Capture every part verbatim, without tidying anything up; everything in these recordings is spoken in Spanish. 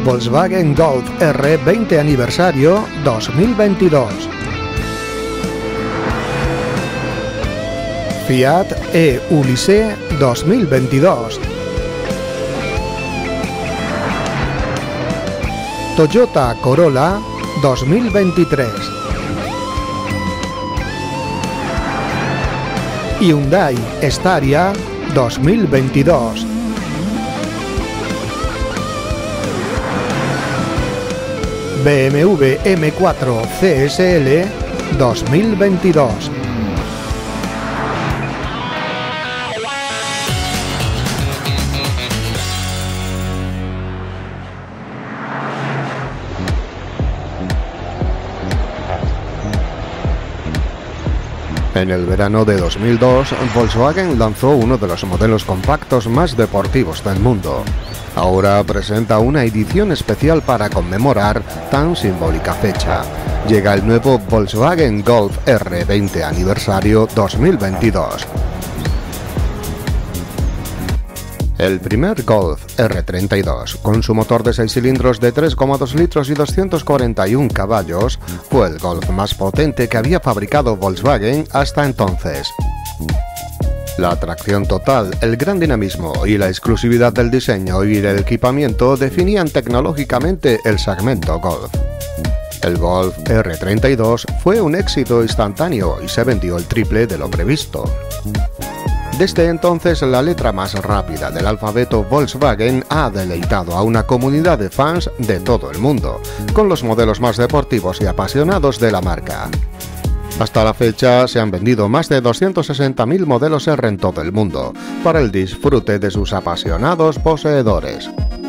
Volkswagen Golf R veinte aniversario dos mil veintidós. Fiat E-Ulysse dos mil veintidós. Toyota Corolla dos mil veintitrés. Hyundai Staria dos mil veintidós. B M W M cuatro C S L dos mil veintidós. En el verano de dos mil dos, Volkswagen lanzó uno de los modelos compactos más deportivos del mundo. Ahora presenta una edición especial para conmemorar tan simbólica fecha. Llega el nuevo Volkswagen Golf R veinte aniversario dos mil veintidós. El primer Golf R treinta y dos, con su motor de seis cilindros de tres coma dos litros y doscientos cuarenta y un caballos, fue el Golf más potente que había fabricado Volkswagen hasta entonces. La atracción total, el gran dinamismo y la exclusividad del diseño y el equipamiento definían tecnológicamente el segmento Golf. El Golf R treinta y dos fue un éxito instantáneo y se vendió el triple de lo previsto. Desde entonces, la letra más rápida del alfabeto Volkswagen ha deleitado a una comunidad de fans de todo el mundo, con los modelos más deportivos y apasionados de la marca. Hasta la fecha se han vendido más de doscientos sesenta mil modelos R en todo el mundo, para el disfrute de sus apasionados poseedores.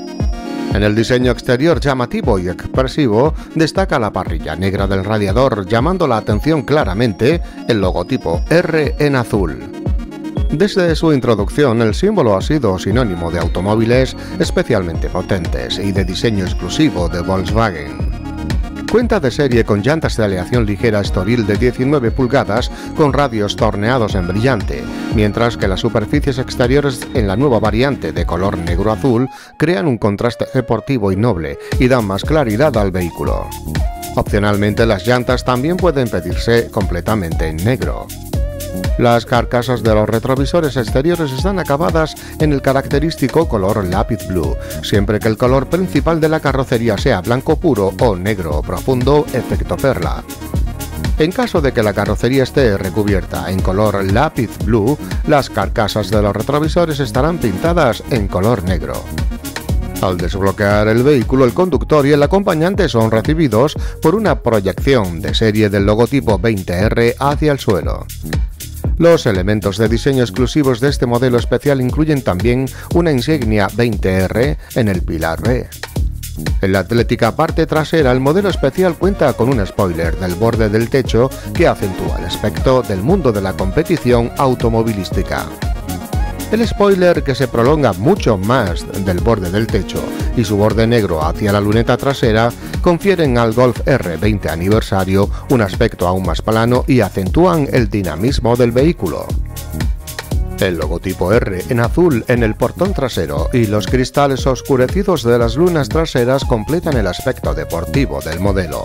En el diseño exterior llamativo y expresivo destaca la parrilla negra del radiador, llamando la atención claramente el logotipo R en azul. Desde su introducción, el símbolo ha sido sinónimo de automóviles especialmente potentes y de diseño exclusivo de Volkswagen. Cuenta de serie con llantas de aleación ligera Estoril de diecinueve pulgadas con radios torneados en brillante, mientras que las superficies exteriores en la nueva variante de color negro-azul crean un contraste deportivo y noble y dan más claridad al vehículo. Opcionalmente, las llantas también pueden pedirse completamente en negro. Las carcasas de los retrovisores exteriores están acabadas en el característico color lápiz blue, siempre que el color principal de la carrocería sea blanco puro o negro profundo efecto perla. En caso de que la carrocería esté recubierta en color lápiz blue, las carcasas de los retrovisores estarán pintadas en color negro. Al desbloquear el vehículo, el conductor y el acompañante son recibidos por una proyección de serie del logotipo veinte R hacia el suelo. Los elementos de diseño exclusivos de este modelo especial incluyen también una insignia veinte R en el pilar B. En la atlética parte trasera, el modelo especial cuenta con un spoiler del borde del techo que acentúa el aspecto del mundo de la competición automovilística. El spoiler, que se prolonga mucho más del borde del techo, y su borde negro hacia la luneta trasera, confieren al Golf R veinte aniversario un aspecto aún más plano y acentúan el dinamismo del vehículo. El logotipo R en azul en el portón trasero y los cristales oscurecidos de las lunas traseras completan el aspecto deportivo del modelo.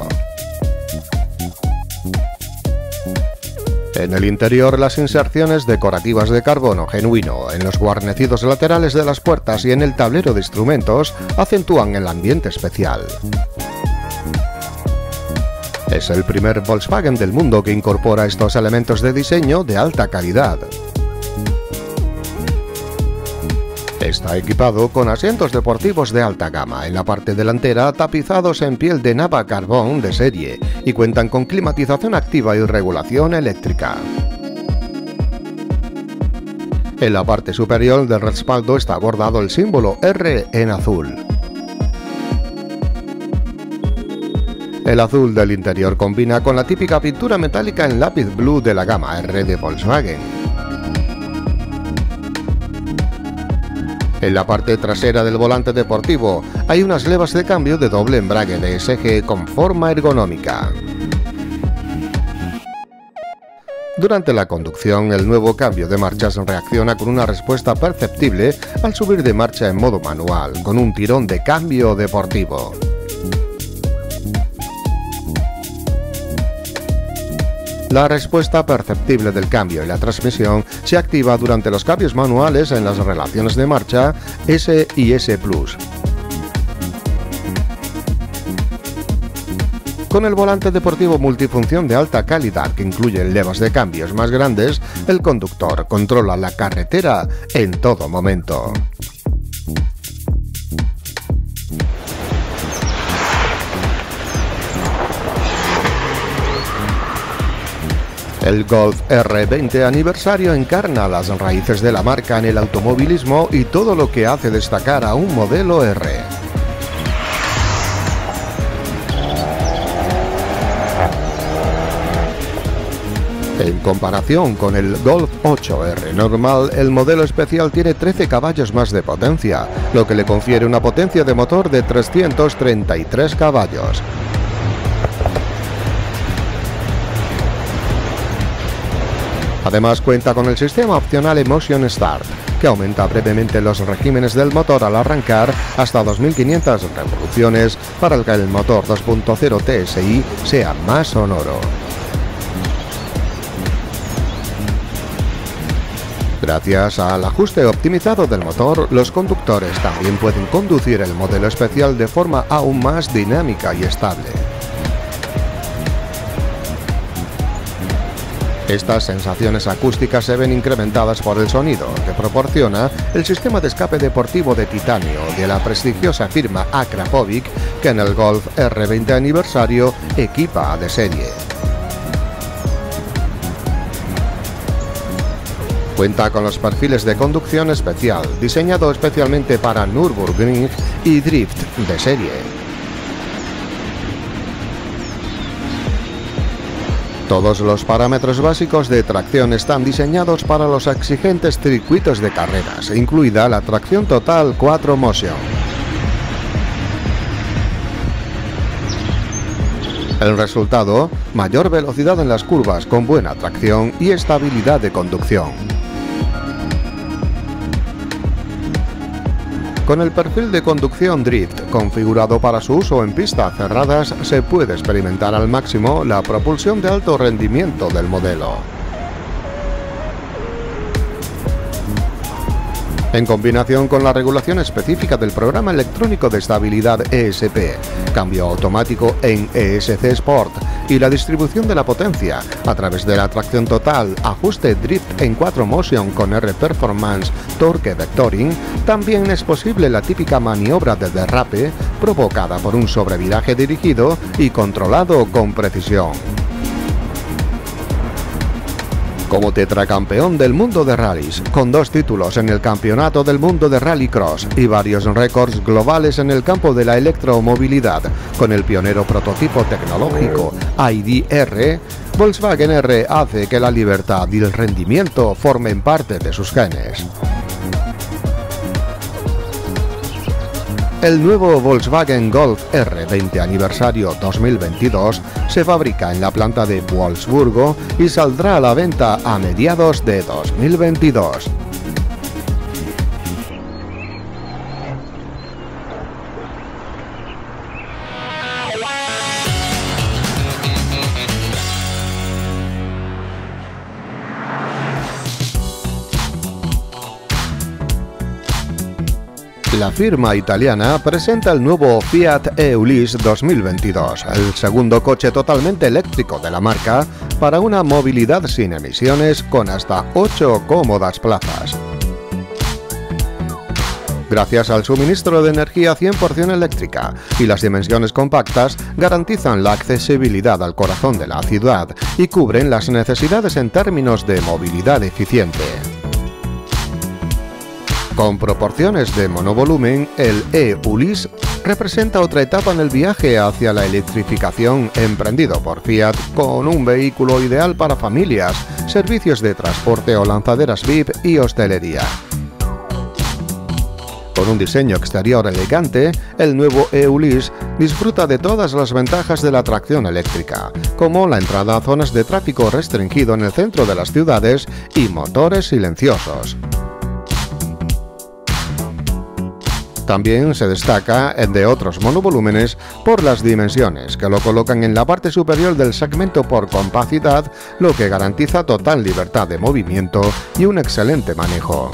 En el interior, las inserciones decorativas de carbono genuino en los guarnecidos laterales de las puertas y en el tablero de instrumentos acentúan el ambiente especial. Es el primer Volkswagen del mundo que incorpora estos elementos de diseño de alta calidad. Está equipado con asientos deportivos de alta gama en la parte delantera, tapizados en piel de nava carbón de serie, y cuentan con climatización activa y regulación eléctrica. En la parte superior del respaldo está bordado el símbolo R en azul. El azul del interior combina con la típica pintura metálica en lápiz blue de la gama R de Volkswagen. En la parte trasera del volante deportivo hay unas levas de cambio de doble embrague D S G con forma ergonómica. Durante la conducción, el nuevo cambio de marchas reacciona con una respuesta perceptible al subir de marcha en modo manual, con un tirón de cambio deportivo. La respuesta perceptible del cambio y la transmisión se activa durante los cambios manuales en las relaciones de marcha S y S plus. Con el volante deportivo multifunción de alta calidad que incluye levas de cambios más grandes, el conductor controla la carretera en todo momento. El Golf R veinte aniversario encarna las raíces de la marca en el automovilismo y todo lo que hace destacar a un modelo R. En comparación con el Golf ocho R normal, el modelo especial tiene trece caballos más de potencia, lo que le confiere una potencia de motor de trescientos treinta y tres caballos. Además cuenta con el sistema opcional Emotion Start, que aumenta brevemente los regímenes del motor al arrancar hasta dos mil quinientas revoluciones para que el motor dos punto cero T S I sea más sonoro. Gracias al ajuste optimizado del motor, los conductores también pueden conducir el modelo especial de forma aún más dinámica y estable. Estas sensaciones acústicas se ven incrementadas por el sonido que proporciona el sistema de escape deportivo de titanio de la prestigiosa firma Akrapovic, que en el Golf R veinte aniversario equipa de serie. Cuenta con los perfiles de conducción especial, diseñado especialmente para Nürburgring y Drift de serie. Todos los parámetros básicos de tracción están diseñados para los exigentes circuitos de carreras, incluida la tracción total cuatro Motion. El resultado, mayor velocidad en las curvas con buena tracción y estabilidad de conducción. Con el perfil de conducción Drift configurado para su uso en pistas cerradas, se puede experimentar al máximo la propulsión de alto rendimiento del modelo. En combinación con la regulación específica del programa electrónico de estabilidad E S P, cambio automático en E S C Sport y la distribución de la potencia a través de la tracción total, ajuste Drift en cuatro Motion con R Performance Torque Vectoring, también es posible la típica maniobra de derrape provocada por un sobreviraje dirigido y controlado con precisión. Como tetracampeón del mundo de rallies, con dos títulos en el Campeonato del Mundo de Rallycross y varios récords globales en el campo de la electromovilidad, con el pionero prototipo tecnológico I D R, Volkswagen R hace que la libertad y el rendimiento formen parte de sus genes. El nuevo Volkswagen Golf R veinte aniversario dos mil veintidós se fabrica en la planta de Wolfsburgo y saldrá a la venta a mediados de dos mil veintidós. La firma italiana presenta el nuevo Fiat E-Ulysse dos mil veintidós, el segundo coche totalmente eléctrico de la marca para una movilidad sin emisiones con hasta ocho cómodas plazas. Gracias al suministro de energía cien por cien eléctrica y las dimensiones compactas, garantizan la accesibilidad al corazón de la ciudad y cubren las necesidades en términos de movilidad eficiente. Con proporciones de monovolumen, el E-Ulysse representa otra etapa en el viaje hacia la electrificación emprendido por Fiat, con un vehículo ideal para familias, servicios de transporte o lanzaderas V I P y hostelería. Con un diseño exterior elegante, el nuevo E-Ulysse disfruta de todas las ventajas de la tracción eléctrica, como la entrada a zonas de tráfico restringido en el centro de las ciudades y motores silenciosos. También se destaca de otros monovolúmenes por las dimensiones, que lo colocan en la parte superior del segmento por compacidad, lo que garantiza total libertad de movimiento y un excelente manejo.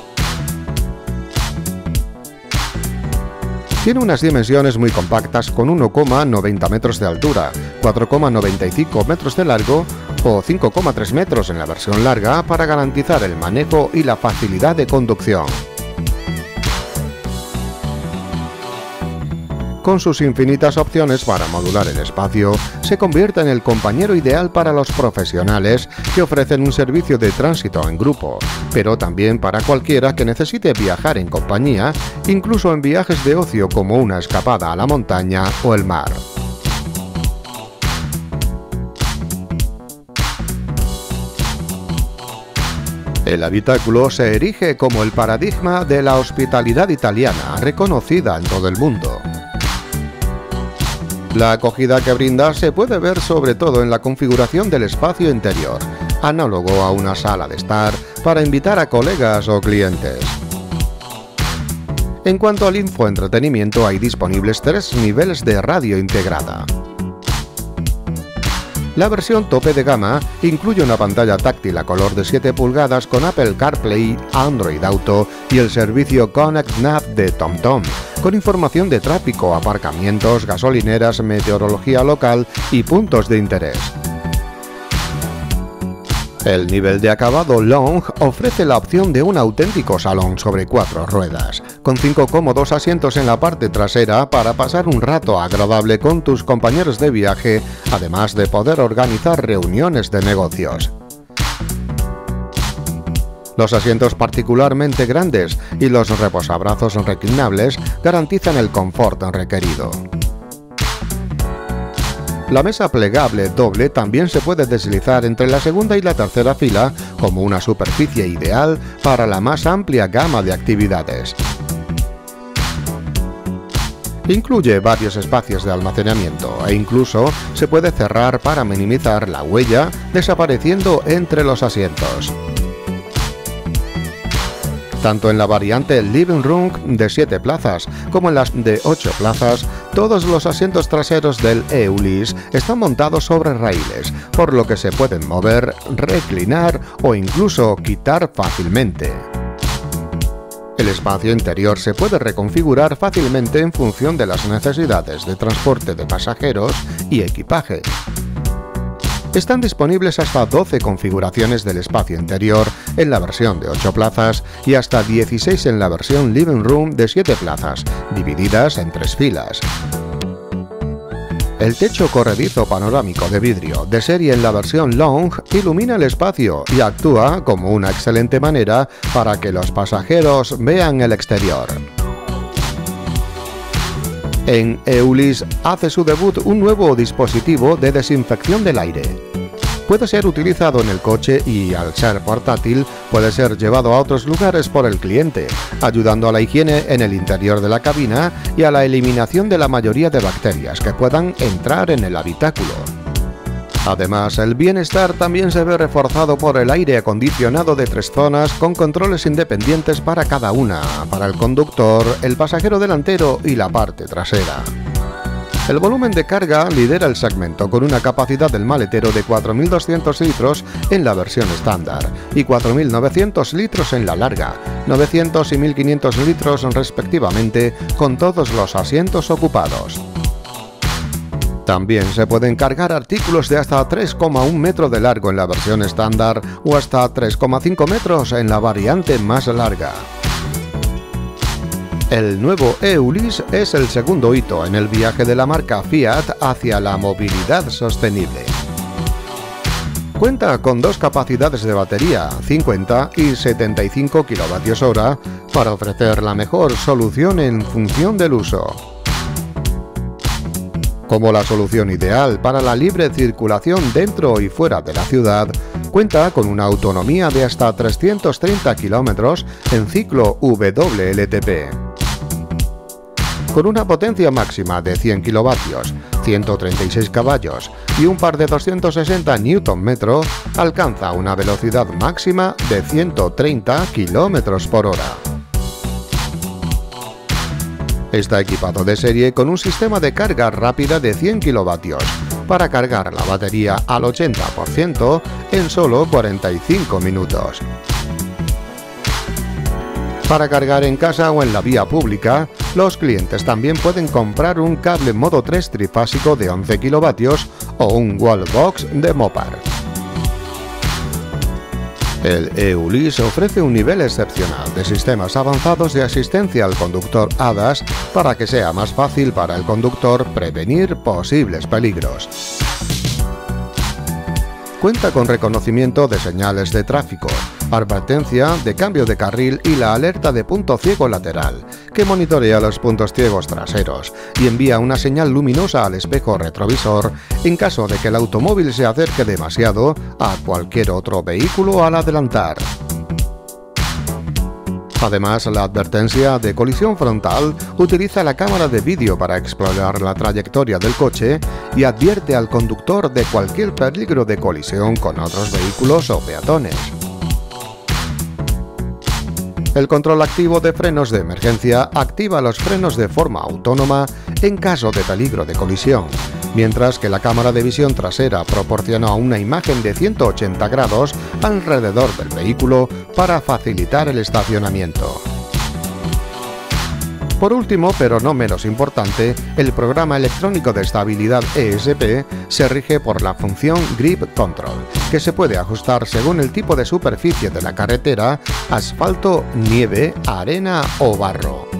Tiene unas dimensiones muy compactas con uno coma noventa metros de altura, cuatro coma noventa y cinco metros de largo o cinco coma tres metros en la versión larga para garantizar el manejo y la facilidad de conducción. Con sus infinitas opciones para modular el espacio, se convierte en el compañero ideal para los profesionales que ofrecen un servicio de tránsito en grupo, pero también para cualquiera que necesite viajar en compañía, incluso en viajes de ocio como una escapada a la montaña o el mar. El habitáculo se erige como el paradigma de la hospitalidad italiana, reconocida en todo el mundo. La acogida que brinda se puede ver sobre todo en la configuración del espacio interior, análogo a una sala de estar para invitar a colegas o clientes. En cuanto al infoentretenimiento, hay disponibles tres niveles de radio integrada. La versión tope de gama incluye una pantalla táctil a color de siete pulgadas con Apple CarPlay, Android Auto y el servicio Connect Nav de TomTom, con información de tráfico, aparcamientos, gasolineras, meteorología local y puntos de interés. El nivel de acabado Lounge ofrece la opción de un auténtico salón sobre cuatro ruedas, con cinco cómodos asientos en la parte trasera para pasar un rato agradable con tus compañeros de viaje, además de poder organizar reuniones de negocios. Los asientos particularmente grandes y los reposabrazos reclinables garantizan el confort requerido. La mesa plegable doble también se puede deslizar entre la segunda y la tercera fila como una superficie ideal para la más amplia gama de actividades. Incluye varios espacios de almacenamiento e incluso se puede cerrar para minimizar la huella desapareciendo entre los asientos. Tanto en la variante Living Room de siete plazas como en las de ocho plazas, todos los asientos traseros del E-Ulysse están montados sobre raíles, por lo que se pueden mover, reclinar o incluso quitar fácilmente. El espacio interior se puede reconfigurar fácilmente en función de las necesidades de transporte de pasajeros y equipaje. Están disponibles hasta doce configuraciones del espacio interior en la versión de ocho plazas y hasta dieciséis en la versión Living Room de siete plazas, divididas en tres filas. El techo corredizo panorámico de vidrio de serie en la versión Lounge ilumina el espacio y actúa como una excelente manera para que los pasajeros vean el exterior. En E-Ulysse hace su debut un nuevo dispositivo de desinfección del aire. Puede ser utilizado en el coche y, al ser portátil, puede ser llevado a otros lugares por el cliente, ayudando a la higiene en el interior de la cabina y a la eliminación de la mayoría de bacterias que puedan entrar en el habitáculo. Además, el bienestar también se ve reforzado por el aire acondicionado de tres zonas con controles independientes para cada una, para el conductor, el pasajero delantero y la parte trasera. El volumen de carga lidera el segmento con una capacidad del maletero de cuatro mil doscientos litros en la versión estándar y cuatro mil novecientos litros en la larga, novecientos y mil quinientos litros respectivamente con todos los asientos ocupados. También se pueden cargar artículos de hasta tres coma uno metros de largo en la versión estándar o hasta tres coma cinco metros en la variante más larga. El nuevo E-Ulysse es el segundo hito en el viaje de la marca Fiat hacia la movilidad sostenible. Cuenta con dos capacidades de batería, cincuenta y setenta y cinco kilovatios hora, para ofrecer la mejor solución en función del uso. Como la solución ideal para la libre circulación dentro y fuera de la ciudad, cuenta con una autonomía de hasta trescientos treinta kilómetros en ciclo W L T P. Con una potencia máxima de cien kilovatios, ciento treinta y seis caballos y un par de doscientos sesenta newton metro, alcanza una velocidad máxima de ciento treinta kilómetros por hora. Está equipado de serie con un sistema de carga rápida de cien kilovatios para cargar la batería al ochenta por ciento en solo cuarenta y cinco minutos. Para cargar en casa o en la vía pública, los clientes también pueden comprar un cable modo tres trifásico de once kilovatios o un wallbox de Mopar. El E-Ulis ofrece un nivel excepcional de sistemas avanzados de asistencia al conductor A D A S para que sea más fácil para el conductor prevenir posibles peligros. Cuenta con reconocimiento de señales de tráfico, advertencia de cambio de carril y la alerta de punto ciego lateral, que monitorea los puntos ciegos traseros y envía una señal luminosa al espejo retrovisor en caso de que el automóvil se acerque demasiado a cualquier otro vehículo al adelantar. Además, la advertencia de colisión frontal utiliza la cámara de vídeo para explorar la trayectoria del coche y advierte al conductor de cualquier peligro de colisión con otros vehículos o peatones. El control activo de frenos de emergencia activa los frenos de forma autónoma en caso de peligro de colisión, mientras que la cámara de visión trasera proporciona una imagen de ciento ochenta grados alrededor del vehículo para facilitar el estacionamiento. Por último, pero no menos importante, el programa electrónico de estabilidad E S P se rige por la función Grip Control, que se puede ajustar según el tipo de superficie de la carretera, asfalto, nieve, arena o barro.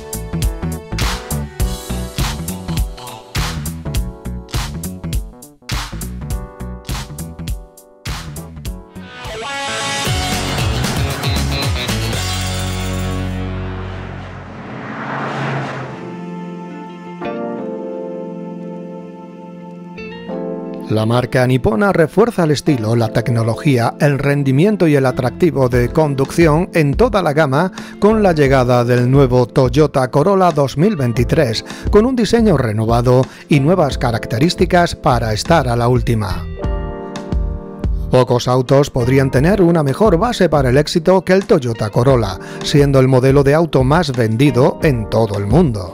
La marca nipona refuerza el estilo, la tecnología, el rendimiento y el atractivo de conducción en toda la gama con la llegada del nuevo Toyota Corolla dos mil veintitrés, con un diseño renovado y nuevas características para estar a la última. Pocos autos podrían tener una mejor base para el éxito que el Toyota Corolla, siendo el modelo de auto más vendido en todo el mundo.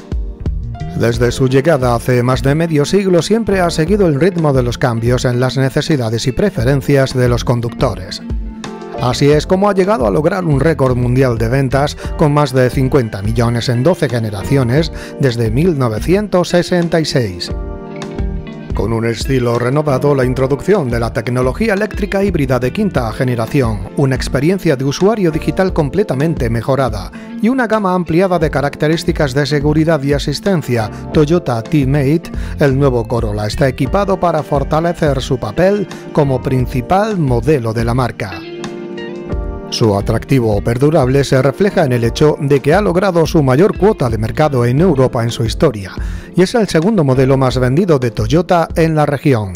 Desde su llegada hace más de medio siglo siempre ha seguido el ritmo de los cambios en las necesidades y preferencias de los conductores. Así es como ha llegado a lograr un récord mundial de ventas con más de cincuenta millones en doce generaciones desde mil novecientos sesenta y seis. Con un estilo renovado, la introducción de la tecnología eléctrica híbrida de quinta generación, una experiencia de usuario digital completamente mejorada y una gama ampliada de características de seguridad y asistencia Toyota T-Mate, el nuevo Corolla está equipado para fortalecer su papel como principal modelo de la marca. Su atractivo perdurable se refleja en el hecho de que ha logrado su mayor cuota de mercado en Europa en su historia y es el segundo modelo más vendido de Toyota en la región.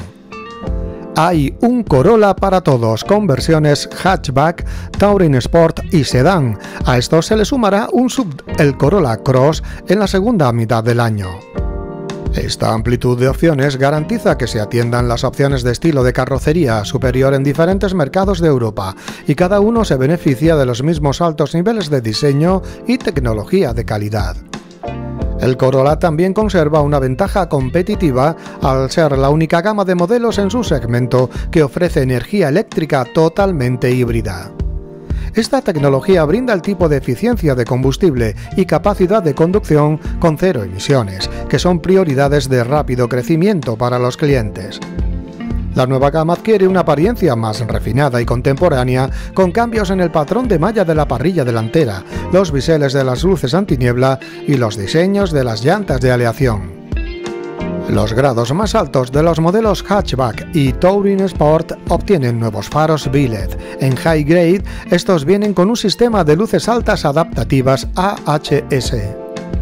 Hay un Corolla para todos con versiones hatchback, Touring Sport y sedán. A esto se le sumará un sub, el Corolla Cross, en la segunda mitad del año. Esta amplitud de opciones garantiza que se atiendan las opciones de estilo de carrocería superior en diferentes mercados de Europa y cada uno se beneficia de los mismos altos niveles de diseño y tecnología de calidad. El Corolla también conserva una ventaja competitiva al ser la única gama de modelos en su segmento que ofrece energía eléctrica totalmente híbrida. Esta tecnología brinda el tipo de eficiencia de combustible y capacidad de conducción con cero emisiones, que son prioridades de rápido crecimiento para los clientes. La nueva gama adquiere una apariencia más refinada y contemporánea, con cambios en el patrón de malla de la parrilla delantera, los biseles de las luces antiniebla y los diseños de las llantas de aleación. Los grados más altos de los modelos hatchback y Touring Sport obtienen nuevos faros B L E D. En High Grade, estos vienen con un sistema de luces altas adaptativas A H S.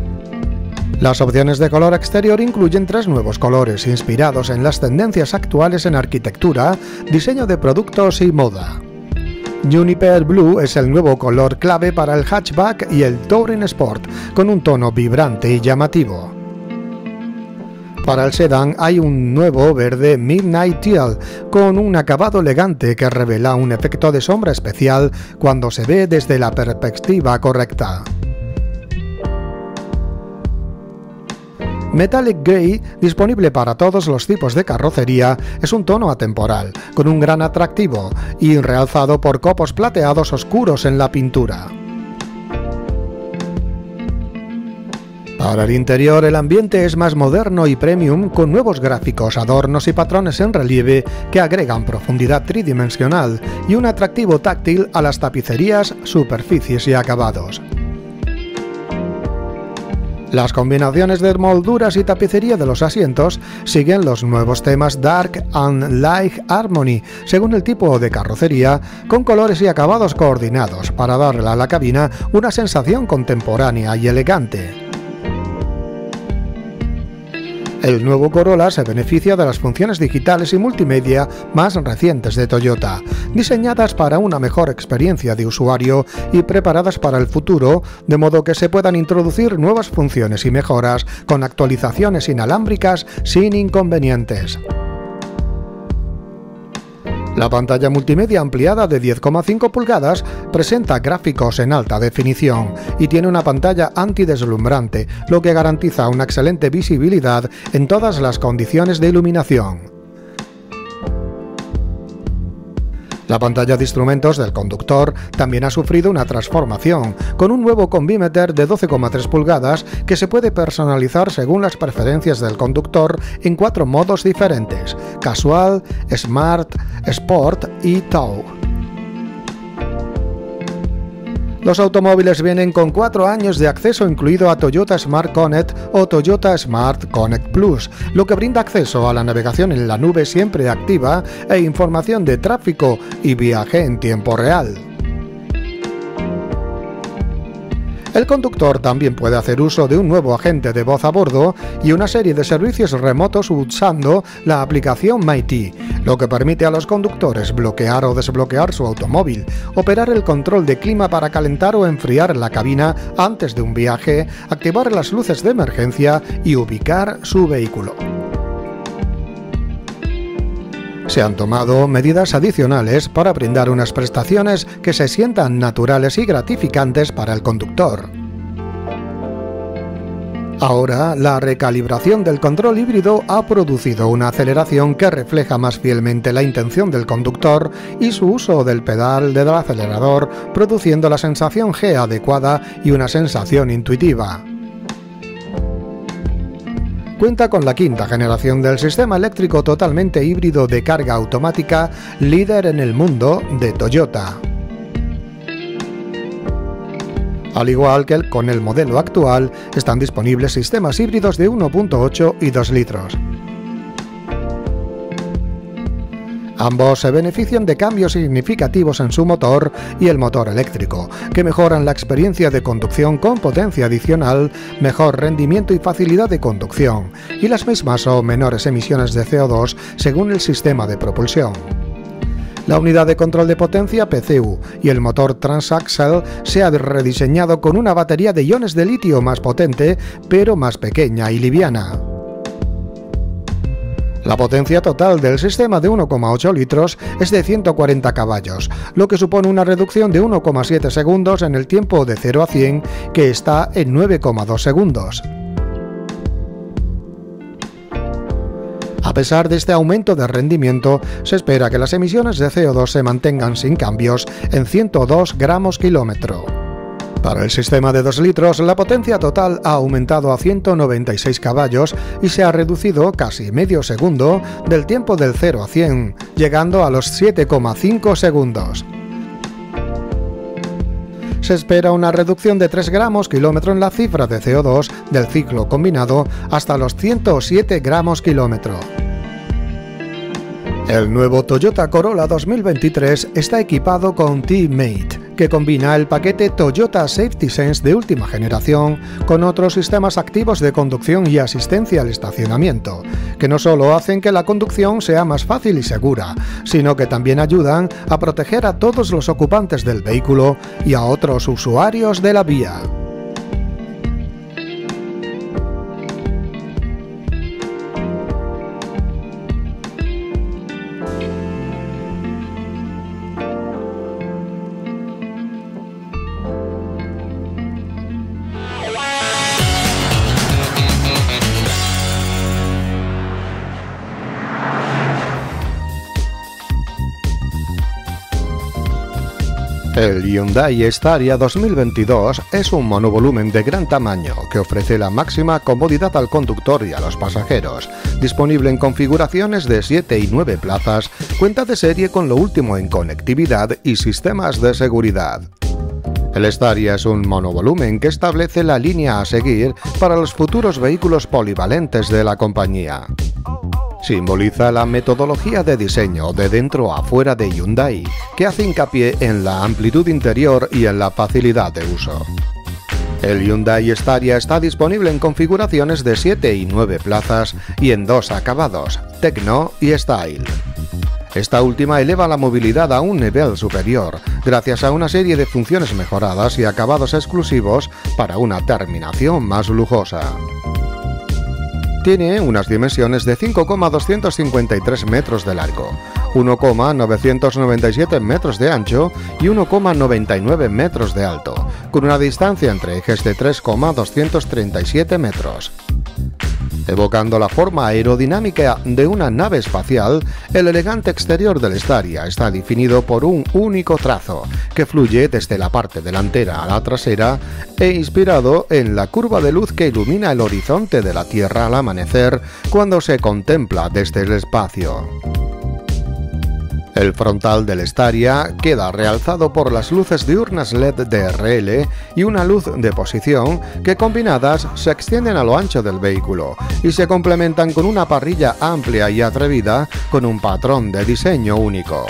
Las opciones de color exterior incluyen tres nuevos colores inspirados en las tendencias actuales en arquitectura, diseño de productos y moda. Juniper Blue es el nuevo color clave para el hatchback y el Touring Sport, con un tono vibrante y llamativo. Para el sedán hay un nuevo verde Midnight Teal, con un acabado elegante que revela un efecto de sombra especial cuando se ve desde la perspectiva correcta. Metallic Grey, disponible para todos los tipos de carrocería, es un tono atemporal, con un gran atractivo y realzado por copos plateados oscuros en la pintura. Para el interior, el ambiente es más moderno y premium, con nuevos gráficos, adornos y patrones en relieve que agregan profundidad tridimensional y un atractivo táctil a las tapicerías, superficies y acabados. Las combinaciones de molduras y tapicería de los asientos siguen los nuevos temas Dark and Light Harmony, según el tipo de carrocería, con colores y acabados coordinados para darle a la cabina una sensación contemporánea y elegante. El nuevo Corolla se beneficia de las funciones digitales y multimedia más recientes de Toyota, diseñadas para una mejor experiencia de usuario y preparadas para el futuro, de modo que se puedan introducir nuevas funciones y mejoras con actualizaciones inalámbricas sin inconvenientes. La pantalla multimedia ampliada de diez coma cinco pulgadas presenta gráficos en alta definición y tiene una pantalla antideslumbrante, lo que garantiza una excelente visibilidad en todas las condiciones de iluminación. La pantalla de instrumentos del conductor también ha sufrido una transformación, con un nuevo Combimeter de doce coma tres pulgadas que se puede personalizar según las preferencias del conductor en cuatro modos diferentes: Casual, Smart, Sport y Tow. Los automóviles vienen con cuatro años de acceso incluido a Toyota Smart Connect o Toyota Smart Connect Plus, lo que brinda acceso a la navegación en la nube siempre activa e información de tráfico y viaje en tiempo real. El conductor también puede hacer uso de un nuevo agente de voz a bordo y una serie de servicios remotos usando la aplicación MyT, lo que permite a los conductores bloquear o desbloquear su automóvil, operar el control de clima para calentar o enfriar la cabina antes de un viaje, activar las luces de emergencia y ubicar su vehículo. Se han tomado medidas adicionales para brindar unas prestaciones que se sientan naturales y gratificantes para el conductor. Ahora, la recalibración del control híbrido ha producido una aceleración que refleja más fielmente la intención del conductor y su uso del pedal del acelerador, produciendo la sensación G adecuada y una sensación intuitiva. Cuenta con la quinta generación del sistema eléctrico totalmente híbrido de carga automática, líder en el mundo de Toyota. Al igual que el, con el modelo actual, están disponibles sistemas híbridos de uno punto ocho y dos litros. Ambos se benefician de cambios significativos en su motor y el motor eléctrico, que mejoran la experiencia de conducción con potencia adicional, mejor rendimiento y facilidad de conducción, y las mismas o menores emisiones de C O dos según el sistema de propulsión. La unidad de control de potencia P C U y el motor Transaxle se ha rediseñado con una batería de iones de litio más potente, pero más pequeña y liviana. La potencia total del sistema de uno coma ocho litros es de ciento cuarenta caballos, lo que supone una reducción de uno coma siete segundos en el tiempo de cero a cien, que está en nueve coma dos segundos. A pesar de este aumento de rendimiento, se espera que las emisiones de C O dos se mantengan sin cambios en ciento dos gramos kilómetro. Para el sistema de dos litros, la potencia total ha aumentado a ciento noventa y seis caballos y se ha reducido casi medio segundo del tiempo del cero a cien, llegando a los siete coma cinco segundos. Se espera una reducción de tres gramos kilómetro en la cifra de C O dos del ciclo combinado hasta los ciento siete gramos kilómetro. El nuevo Toyota Corolla dos mil veintitrés está equipado con T-Mate, que combina el paquete Toyota Safety Sense de última generación con otros sistemas activos de conducción y asistencia al estacionamiento, que no solo hacen que la conducción sea más fácil y segura, sino que también ayudan a proteger a todos los ocupantes del vehículo y a otros usuarios de la vía. El Hyundai Staria dos mil veintidós es un monovolumen de gran tamaño que ofrece la máxima comodidad al conductor y a los pasajeros. Disponible en configuraciones de siete y nueve plazas, cuenta de serie con lo último en conectividad y sistemas de seguridad. El Staria es un monovolumen que establece la línea a seguir para los futuros vehículos polivalentes de la compañía. Simboliza la metodología de diseño de dentro a fuera de Hyundai, que hace hincapié en la amplitud interior y en la facilidad de uso. El Hyundai Staria está disponible en configuraciones de siete y nueve plazas y en dos acabados, Tecno y Style. Esta última eleva la movilidad a un nivel superior, gracias a una serie de funciones mejoradas y acabados exclusivos para una terminación más lujosa. Tiene unas dimensiones de cinco coma doscientos cincuenta y tres metros de largo, uno coma novecientos noventa y siete metros de ancho y uno coma noventa y nueve metros de alto, con una distancia entre ejes de tres coma doscientos treinta y siete metros. Evocando la forma aerodinámica de una nave espacial, el elegante exterior del Staria está definido por un único trazo, que fluye desde la parte delantera a la trasera e inspirado en la curva de luz que ilumina el horizonte de la Tierra al amanecer cuando se contempla desde el espacio. El frontal del Staria queda realzado por las luces diurnas L E D D R L y una luz de posición que combinadas se extienden a lo ancho del vehículo y se complementan con una parrilla amplia y atrevida con un patrón de diseño único.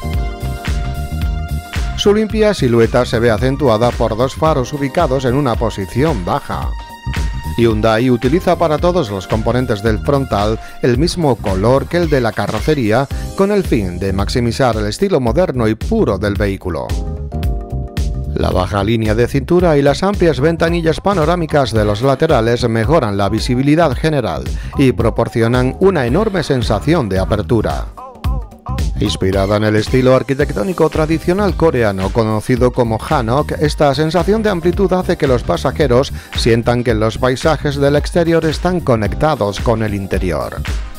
Su limpia silueta se ve acentuada por dos faros ubicados en una posición baja. Hyundai utiliza para todos los componentes del frontal el mismo color que el de la carrocería con el fin de maximizar el estilo moderno y puro del vehículo. La baja línea de cintura y las amplias ventanillas panorámicas de los laterales mejoran la visibilidad general y proporcionan una enorme sensación de apertura. Inspirada en el estilo arquitectónico tradicional coreano conocido como Hanok, esta sensación de amplitud hace que los pasajeros sientan que los paisajes del exterior están conectados con el interior.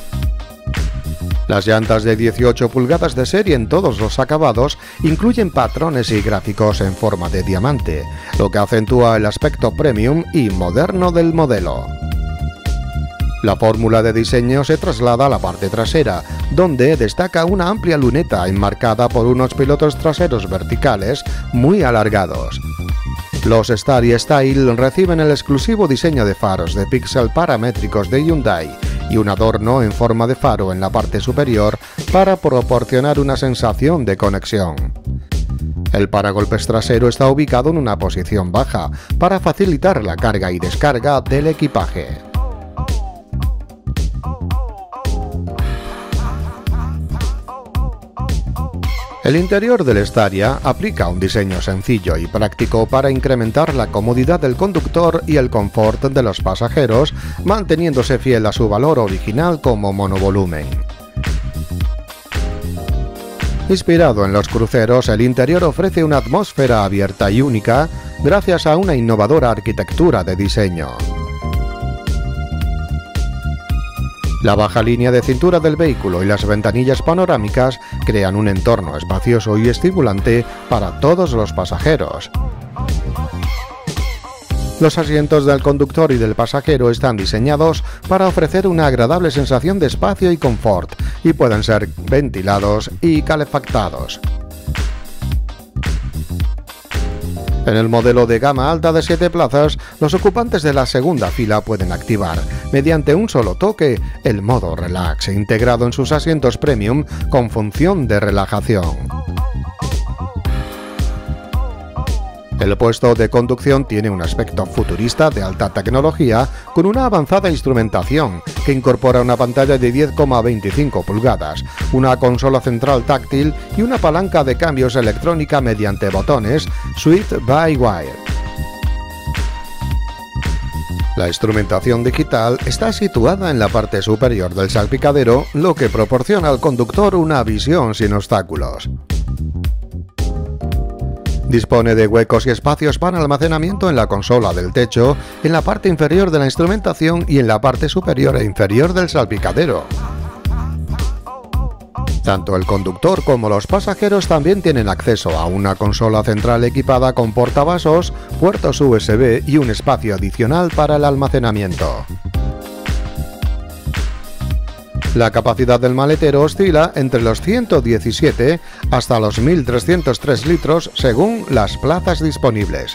Las llantas de dieciocho pulgadas de serie en todos los acabados incluyen patrones y gráficos en forma de diamante, lo que acentúa el aspecto premium y moderno del modelo. La fórmula de diseño se traslada a la parte trasera, donde destaca una amplia luneta enmarcada por unos pilotos traseros verticales muy alargados. Los Staria Style reciben el exclusivo diseño de faros de píxel paramétricos de Hyundai y un adorno en forma de faro en la parte superior para proporcionar una sensación de conexión. El paragolpes trasero está ubicado en una posición baja para facilitar la carga y descarga del equipaje. El interior del Staria aplica un diseño sencillo y práctico para incrementar la comodidad del conductor y el confort de los pasajeros, manteniéndose fiel a su valor original como monovolumen. Inspirado en los cruceros, el interior ofrece una atmósfera abierta y única gracias a una innovadora arquitectura de diseño. La baja línea de cintura del vehículo y las ventanillas panorámicas crean un entorno espacioso y estimulante para todos los pasajeros. Los asientos del conductor y del pasajero están diseñados para ofrecer una agradable sensación de espacio y confort y pueden ser ventilados y calefactados. En el modelo de gama alta de siete plazas, los ocupantes de la segunda fila pueden activar, mediante un solo toque, el modo Relax, integrado en sus asientos premium con función de relajación. El puesto de conducción tiene un aspecto futurista de alta tecnología con una avanzada instrumentación que incorpora una pantalla de diez coma veinticinco pulgadas, una consola central táctil y una palanca de cambios electrónica mediante botones Switch by Wire. La instrumentación digital está situada en la parte superior del salpicadero, lo que proporciona al conductor una visión sin obstáculos. Dispone de huecos y espacios para almacenamiento en la consola del techo, en la parte inferior de la instrumentación y en la parte superior e inferior del salpicadero. Tanto el conductor como los pasajeros también tienen acceso a una consola central equipada con portavasos, puertos U S B y un espacio adicional para el almacenamiento. La capacidad del maletero oscila entre los ciento diecisiete hasta los mil trescientos tres litros según las plazas disponibles.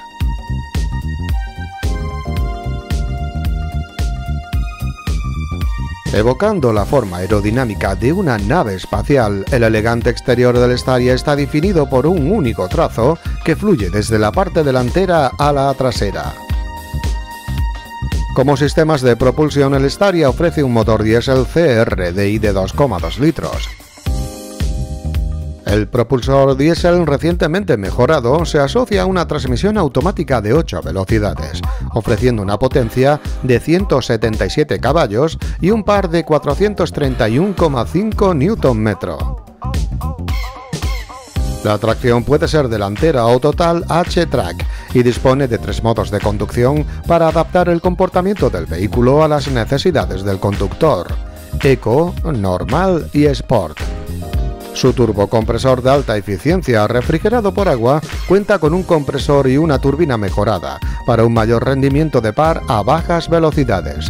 Evocando la forma aerodinámica de una nave espacial, el elegante exterior del Staria está definido por un único trazo que fluye desde la parte delantera a la trasera. Como sistemas de propulsión, el Staria ofrece un motor diésel C R D I de dos coma dos litros. El propulsor diésel recientemente mejorado se asocia a una transmisión automática de ocho velocidades, ofreciendo una potencia de ciento setenta y siete caballos y un par de cuatrocientos treinta y uno coma cinco newton metro. La tracción puede ser delantera o total H-Track y dispone de tres modos de conducción para adaptar el comportamiento del vehículo a las necesidades del conductor: Eco, Normal y Sport. Su turbocompresor de alta eficiencia, refrigerado por agua, cuenta con un compresor y una turbina mejorada para un mayor rendimiento de par a bajas velocidades.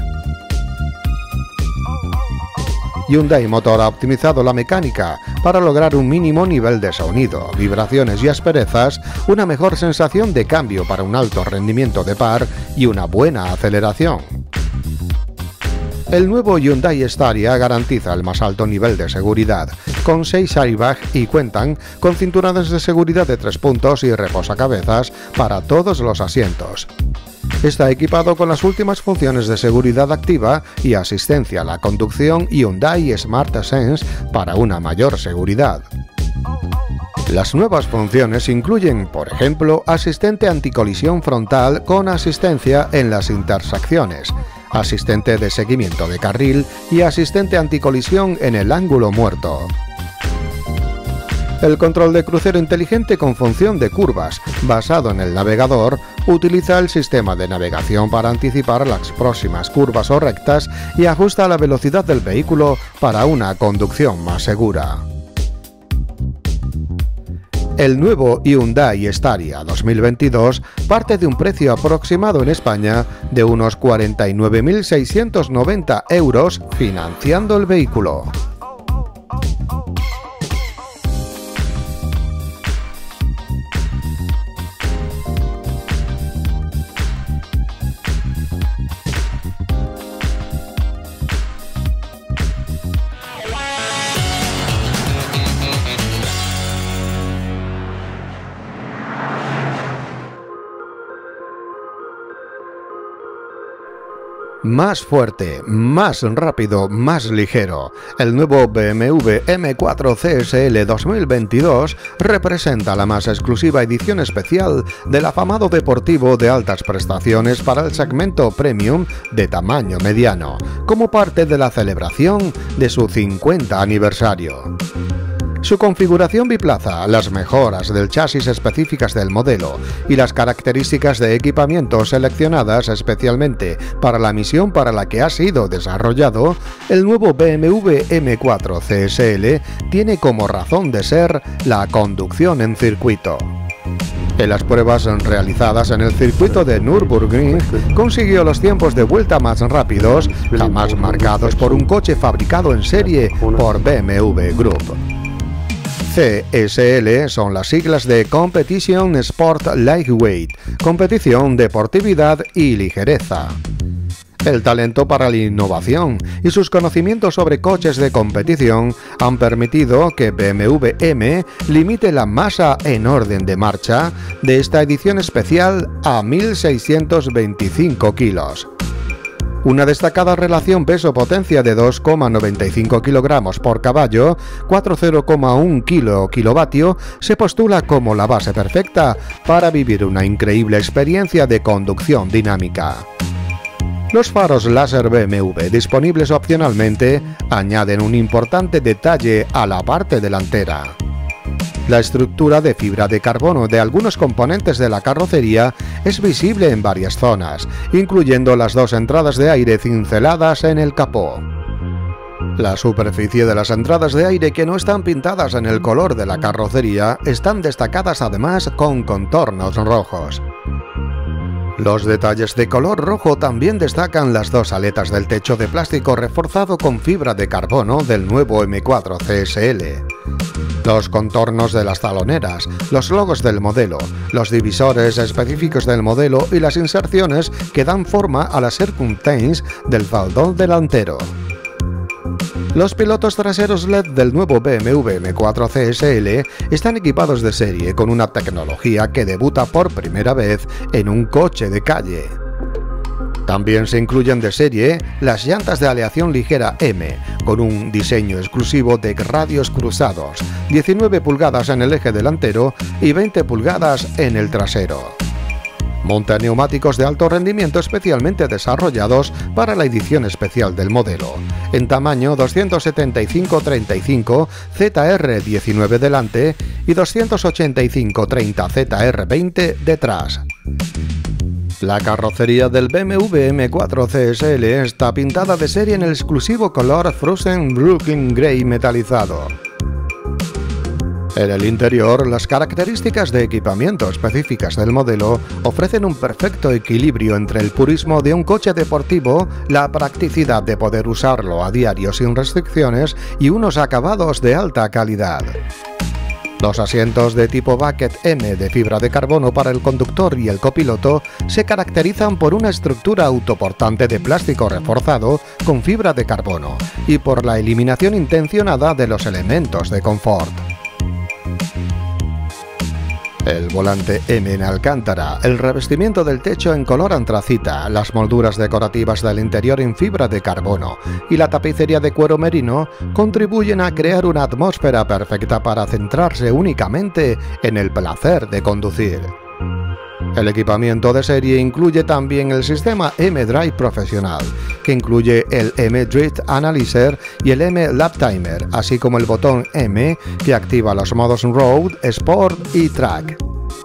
Hyundai Motor ha optimizado la mecánica para lograr un mínimo nivel de sonido, vibraciones y asperezas, una mejor sensación de cambio para un alto rendimiento de par y una buena aceleración. El nuevo Hyundai Staria garantiza el más alto nivel de seguridad, con seis airbags y cuentan con cinturones de seguridad de tres puntos y reposacabezas para todos los asientos. Está equipado con las últimas funciones de seguridad activa y asistencia a la conducción Hyundai Smart Sense para una mayor seguridad. Las nuevas funciones incluyen, por ejemplo, asistente anticolisión frontal con asistencia en las intersecciones, asistente de seguimiento de carril y asistente anticolisión en el ángulo muerto. El control de crucero inteligente con función de curvas, basado en el navegador, utiliza el sistema de navegación para anticipar las próximas curvas o rectas y ajusta la velocidad del vehículo para una conducción más segura. El nuevo Hyundai Staria dos mil veintidós parte de un precio aproximado en España de unos cuarenta y nueve mil seiscientos noventa euros financiando el vehículo. Más fuerte, más rápido, más ligero. El nuevo B M W M cuatro C S L dos mil veintidós representa la más exclusiva edición especial del afamado deportivo de altas prestaciones para el segmento premium de tamaño mediano, como parte de la celebración de su cincuenta aniversario. Su configuración biplaza, las mejoras del chasis específicas del modelo y las características de equipamiento seleccionadas especialmente para la misión para la que ha sido desarrollado, el nuevo B M W M cuatro C S L tiene como razón de ser la conducción en circuito. En las pruebas realizadas en el circuito de Nürburgring, consiguió los tiempos de vuelta más rápidos jamás marcados por un coche fabricado en serie por B M W Group. C S L son las siglas de Competition Sport Lightweight, competición, deportividad y ligereza. El talento para la innovación y sus conocimientos sobre coches de competición han permitido que B M W M limite la masa en orden de marcha de esta edición especial a mil seiscientos veinticinco kilos. Una destacada relación peso-potencia de dos coma noventa y cinco kilogramos por caballo, cuarenta coma uno kilo kilovatio, se postula como la base perfecta para vivir una increíble experiencia de conducción dinámica. Los faros láser B M W, disponibles opcionalmente, añaden un importante detalle a la parte delantera. La estructura de fibra de carbono de algunos componentes de la carrocería es visible en varias zonas, incluyendo las dos entradas de aire cinceladas en el capó. La superficie de las entradas de aire que no están pintadas en el color de la carrocería están destacadas además con contornos rojos. Los detalles de color rojo también destacan las dos aletas del techo de plástico reforzado con fibra de carbono del nuevo M cuatro C S L. Los contornos de las taloneras, los logos del modelo, los divisores específicos del modelo y las inserciones que dan forma a las circunferencias del faldón delantero. Los pilotos traseros L E D del nuevo B M W M cuatro C S L están equipados de serie con una tecnología que debuta por primera vez en un coche de calle. También se incluyen de serie las llantas de aleación ligera M, con un diseño exclusivo de radios cruzados, diecinueve pulgadas en el eje delantero y veinte pulgadas en el trasero. Monta neumáticos de alto rendimiento especialmente desarrollados para la edición especial del modelo, en tamaño doscientos setenta y cinco treinta y cinco Z R diecinueve delante y doscientos ochenta y cinco treinta Z R veinte detrás. La carrocería del B M W M cuatro C S L está pintada de serie en el exclusivo color Frozen Brooklyn Grey metalizado. En el interior, las características de equipamiento específicas del modelo ofrecen un perfecto equilibrio entre el purismo de un coche deportivo, la practicidad de poder usarlo a diario sin restricciones y unos acabados de alta calidad. Los asientos de tipo Bucket M de fibra de carbono para el conductor y el copiloto se caracterizan por una estructura autoportante de plástico reforzado con fibra de carbono y por la eliminación intencionada de los elementos de confort. El volante M en alcántara, el revestimiento del techo en color antracita, las molduras decorativas del interior en fibra de carbono y la tapicería de cuero merino contribuyen a crear una atmósfera perfecta para centrarse únicamente en el placer de conducir. El equipamiento de serie incluye también el sistema M Drive profesional, que incluye el M Drift Analyzer y el M Lap Timer, así como el botón M que activa los modos Road, Sport y Track.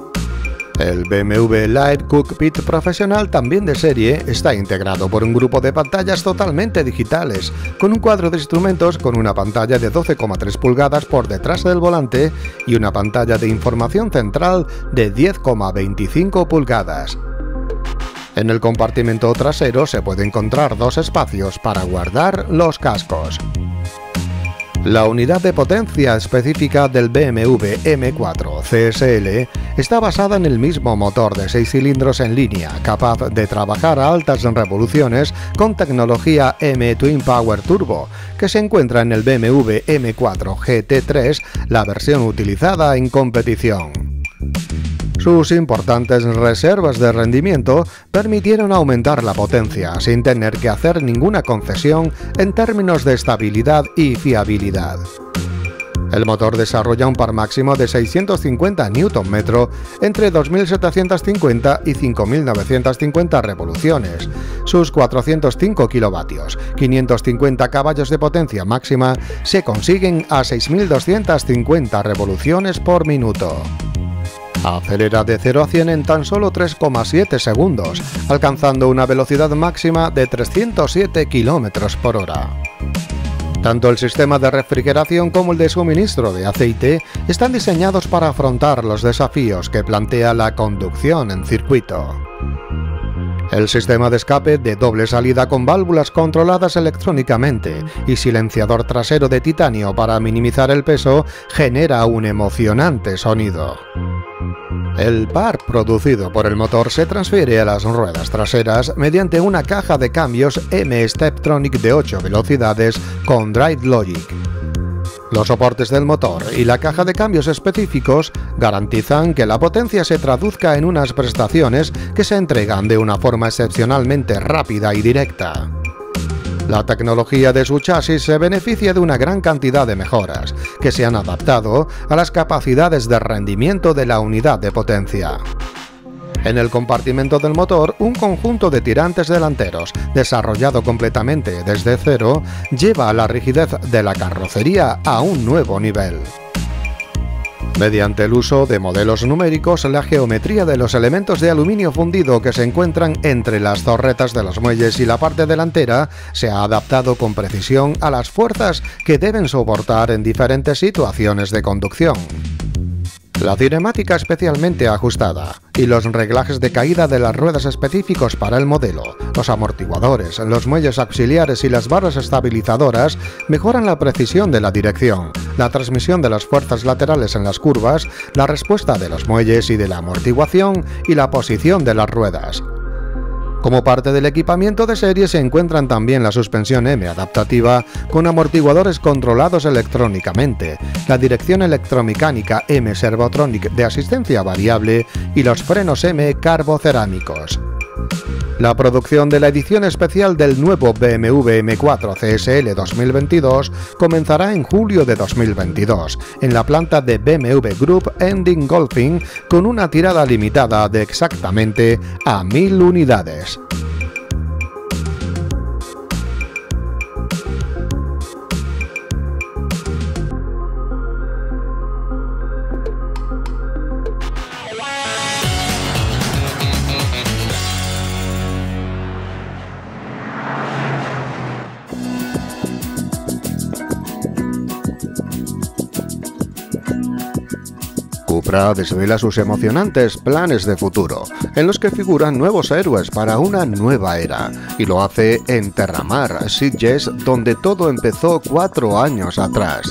El B M W Live Cockpit profesional, también de serie, está integrado por un grupo de pantallas totalmente digitales, con un cuadro de instrumentos con una pantalla de doce coma tres pulgadas por detrás del volante y una pantalla de información central de diez coma veinticinco pulgadas. En el compartimento trasero se puede encontrar dos espacios para guardar los cascos. La unidad de potencia específica del B M W M cuatro C S L está basada en el mismo motor de seis cilindros en línea, capaz de trabajar a altas revoluciones con tecnología M Twin Power Turbo, que se encuentra en el B M W M cuatro G T tres, la versión utilizada en competición. Sus importantes reservas de rendimiento permitieron aumentar la potencia sin tener que hacer ninguna concesión en términos de estabilidad y fiabilidad. El motor desarrolla un par máximo de seiscientos cincuenta newton metros entre dos mil setecientos cincuenta y cinco mil novecientos cincuenta revoluciones. Sus cuatrocientos cinco kilovatios, quinientos cincuenta caballos de potencia máxima, se consiguen a seis mil doscientos cincuenta revoluciones por minuto. Acelera de cero a cien en tan solo tres coma siete segundos, alcanzando una velocidad máxima de trescientos siete kilómetros por hora. Tanto el sistema de refrigeración como el de suministro de aceite están diseñados para afrontar los desafíos que plantea la conducción en circuito. El sistema de escape de doble salida con válvulas controladas electrónicamente y silenciador trasero de titanio para minimizar el peso genera un emocionante sonido. El par producido por el motor se transfiere a las ruedas traseras mediante una caja de cambios M Steptronic de ocho velocidades con Drive Logic. Los soportes del motor y la caja de cambios específicos garantizan que la potencia se traduzca en unas prestaciones que se entregan de una forma excepcionalmente rápida y directa. La tecnología de su chasis se beneficia de una gran cantidad de mejoras que se han adaptado a las capacidades de rendimiento de la unidad de potencia. En el compartimento del motor, un conjunto de tirantes delanteros, desarrollado completamente desde cero, lleva la rigidez de la carrocería a un nuevo nivel. Mediante el uso de modelos numéricos, la geometría de los elementos de aluminio fundido que se encuentran entre las torretas de los muelles y la parte delantera se ha adaptado con precisión a las fuerzas que deben soportar en diferentes situaciones de conducción. La cinemática especialmente ajustada y los reglajes de caída de las ruedas específicos para el modelo, los amortiguadores, los muelles auxiliares y las barras estabilizadoras mejoran la precisión de la dirección, la transmisión de las fuerzas laterales en las curvas, la respuesta de los muelles y de la amortiguación y la posición de las ruedas. Como parte del equipamiento de serie se encuentran también la suspensión M adaptativa con amortiguadores controlados electrónicamente, la dirección electromecánica M Servotronic de asistencia variable y los frenos M carbocerámicos. La producción de la edición especial del nuevo B M W M cuatro C S L dos mil veintidós comenzará en julio de dos mil veintidós en la planta de B M W Group en Dingolfing con una tirada limitada de exactamente a mil unidades. Cupra desvela sus emocionantes planes de futuro, en los que figuran nuevos héroes para una nueva era, y lo hace en Terramar, Sitges, donde todo empezó cuatro años atrás.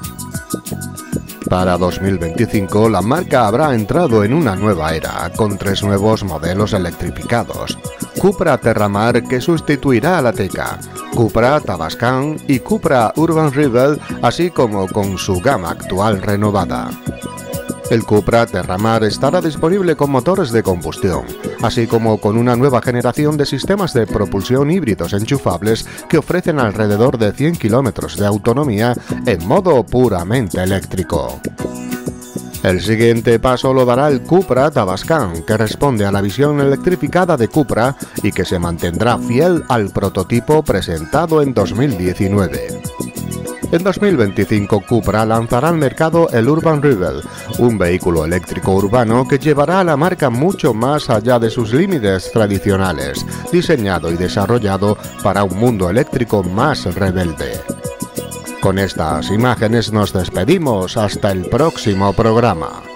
Para dos mil veinticinco, la marca habrá entrado en una nueva era, con tres nuevos modelos electrificados. Cupra Terramar, que sustituirá a la Teca, Cupra Tavascan y Cupra Urban Rebel, así como con su gama actual renovada. El Cupra Terramar estará disponible con motores de combustión, así como con una nueva generación de sistemas de propulsión híbridos enchufables que ofrecen alrededor de cien kilómetros de autonomía en modo puramente eléctrico. El siguiente paso lo dará el Cupra Tavascan, que responde a la visión electrificada de Cupra y que se mantendrá fiel al prototipo presentado en dos mil diecinueve. En dos mil veinticinco, Cupra lanzará al mercado el Urban Rebel, un vehículo eléctrico urbano que llevará a la marca mucho más allá de sus límites tradicionales, diseñado y desarrollado para un mundo eléctrico más rebelde. Con estas imágenes nos despedimos hasta el próximo programa.